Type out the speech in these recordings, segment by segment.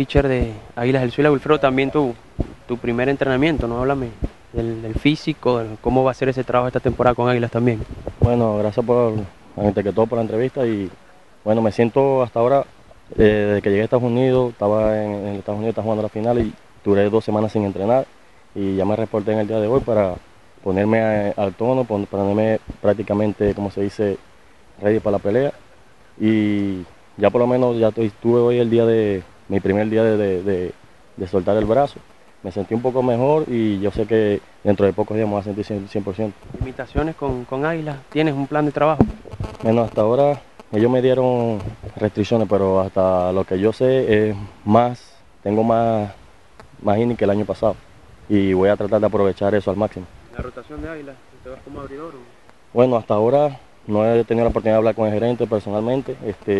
pitcher de Águilas del Zulia. Wilfredo, también tu primer entrenamiento, ¿no? Háblame del físico, de cómo va a ser ese trabajo esta temporada con Águilas también. Bueno, gracias ante que todo por la entrevista y bueno, me siento hasta ahora, desde que llegué a Estados Unidos, estaba en Estados Unidos, estaba jugando la final y duré 2 semanas sin entrenar y ya me reporté en el día de hoy para ponerme al tono, ponerme prácticamente, como se dice, ready para la pelea y ya por lo menos tuve hoy mi primer día de soltar el brazo. Me sentí un poco mejor y yo sé que dentro de pocos días me voy a sentir 100%. Limitaciones con Águilas, ¿tienes un plan de trabajo? Bueno, hasta ahora ellos me dieron restricciones, pero hasta lo que yo sé es tengo más inning que el año pasado y voy a tratar de aprovechar eso al máximo. ¿La rotación de Águilas, te vas como abridor? Bueno, hasta ahora no he tenido la oportunidad de hablar con el gerente personalmente.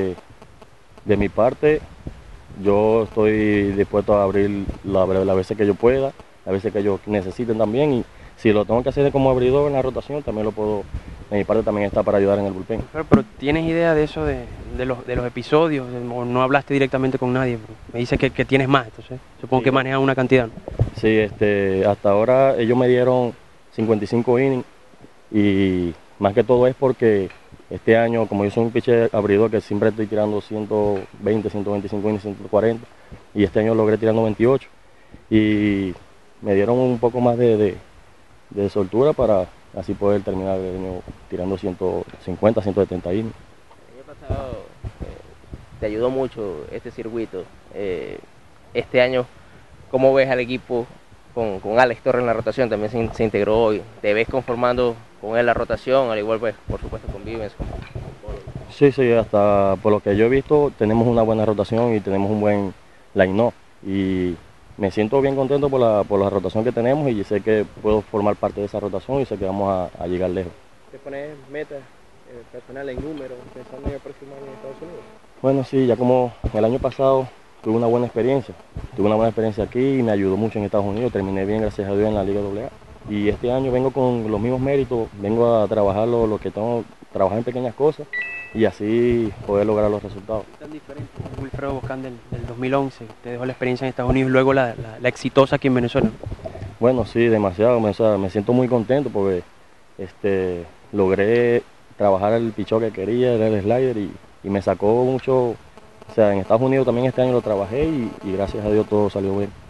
De mi parte, yo estoy dispuesto a abrir las veces que yo pueda, las veces que ellos necesiten también y si lo tengo que hacer como abridor en la rotación, también lo puedo. De mi parte también está para ayudar en el bullpen. Pero ¿tienes idea de eso, de los episodios? ¿O no hablaste directamente con nadie? Bro? Me dices que tienes más, entonces supongo Sí, que manejas una cantidad, ¿no? sí, hasta ahora ellos me dieron 55 innings y más que todo es porque este año, como yo soy un pitcher abridor que siempre estoy tirando 120, 125 innings, 140 y este año logré tirando 28 y me dieron un poco más de soltura para así poder terminar el año tirando 150, 170 innings. El año pasado te ayudó mucho este circuito. Este año, ¿cómo ves al equipo con Alex Torres en la rotación? También se integró hoy. ¿Te ves conformando con él la rotación? Al igual, pues, por supuesto, con Vivens. Sí, sí, hasta por lo que yo he visto, tenemos una buena rotación y tenemos un buen line-up. Y me siento bien contento por la rotación que tenemos y sé que puedo formar parte de esa rotación y sé que vamos a llegar lejos. ¿Te pones metas personales en números pensando en el próximo año en Estados Unidos? Bueno, sí, ya como el año pasado tuve una buena experiencia. Tuve una buena experiencia aquí y me ayudó mucho en Estados Unidos. Terminé bien, gracias a Dios, en la Liga AA. Y este año vengo con los mismos méritos, vengo a trabajar lo que tengo, trabajar en pequeñas cosas y así poder lograr los resultados. ¿Qué tan diferente es Wilfredo Boscán del 2011? Te dejó la experiencia en Estados Unidos y luego la exitosa aquí en Venezuela. Bueno, sí, demasiado. O sea, me siento muy contento porque logré trabajar el pichón que quería, el slider y me sacó mucho. O sea, en Estados Unidos también este año lo trabajé y gracias a Dios todo salió bien.